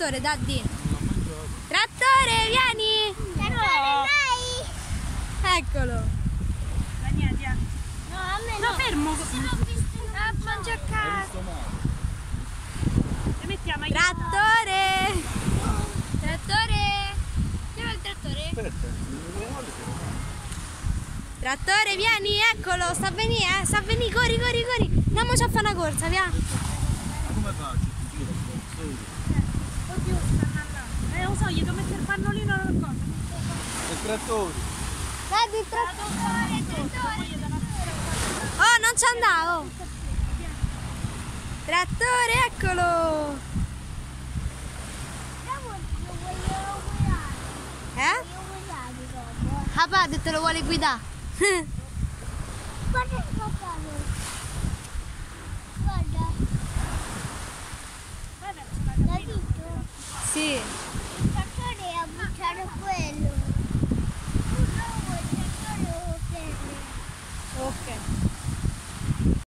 trattore, Daddy. Trattore, vieni! Trattore, vai! Eccolo. No, a me no. No, fermo. Mangia a casa. E mettiamo Trattore! Trattore! Dove è il trattore? Aspetta, Trattore, vieni, eccolo, sta a venire, corri, corri, corri. Andiamoci a fare una corsa, via. ma come faccio? Oddio, stanno là. Lo so, gli devo mettere il pannolino o qualcosa. Il trattore. Dai, il trattore. Oh, non ci andavo. Trattore, eccolo. Eh? Papà te lo vuole guidare. Guarda il papà. Guarda. Vai verso la L'ha detto? Sì.